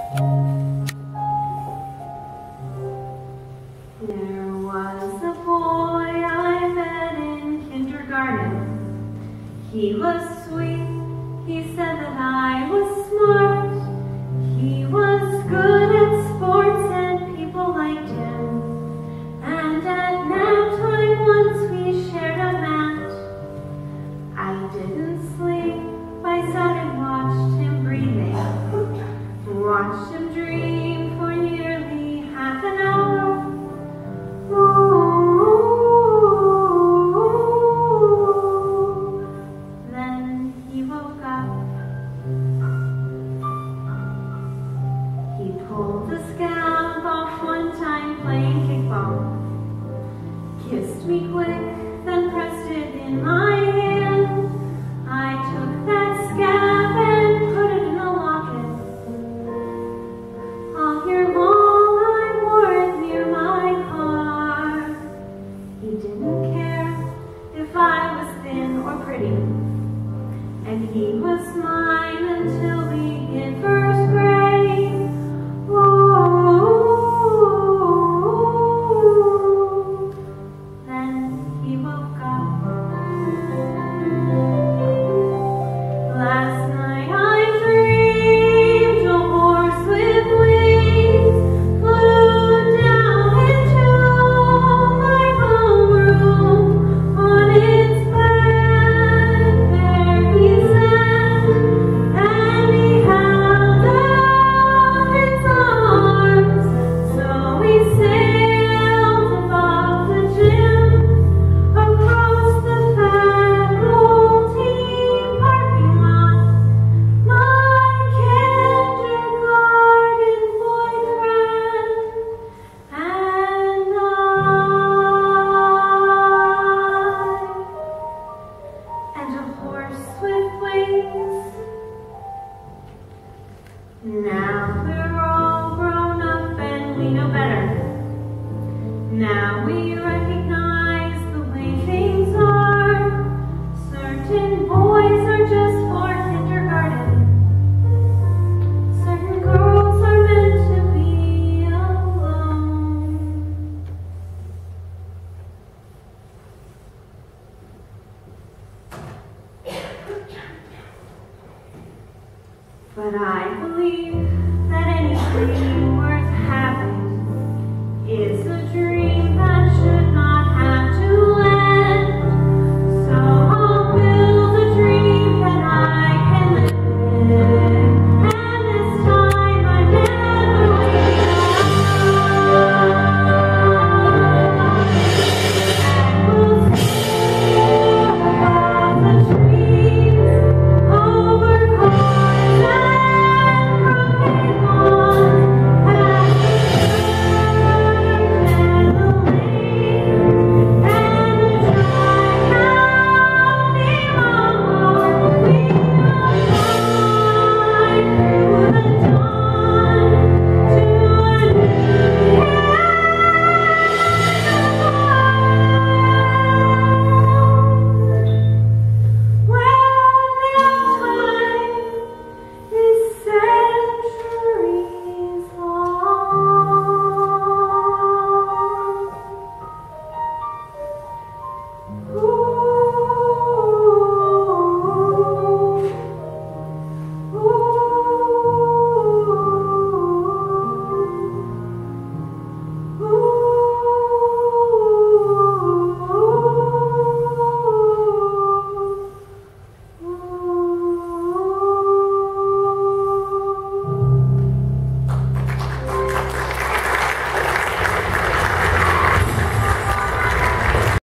There was a boy I met in kindergarten. He was sweet, he said that I was smart. He was good at sports and people liked him. And at nap time once we shared a mat. I didn't sleep, I sat and watched him breathing. Watched him dream for nearly half an hour. Then he woke up. He pulled the scalp off one time playing kickball. Kissed me quick, then pressed it in my hand. I took that scalp and put it in a locket. All year long I wore it near my heart. He didn't care if I was thin or pretty, and he was mine until we hit first grade. Ooh, then he woke up. Last night I dreamed a horse with wings flew down into my homeroom. On its back there he sat, and he held out his arms. So we sailed above the gym, across the faculty parking lot. My kindergarten boyfriend and a horse with wings. Now we're all grown up and we know better. Now we recognize the way things are. Certain boys are just for kindergarten. Certain girls are meant to be alone. But I believe that any dream worth having is a dream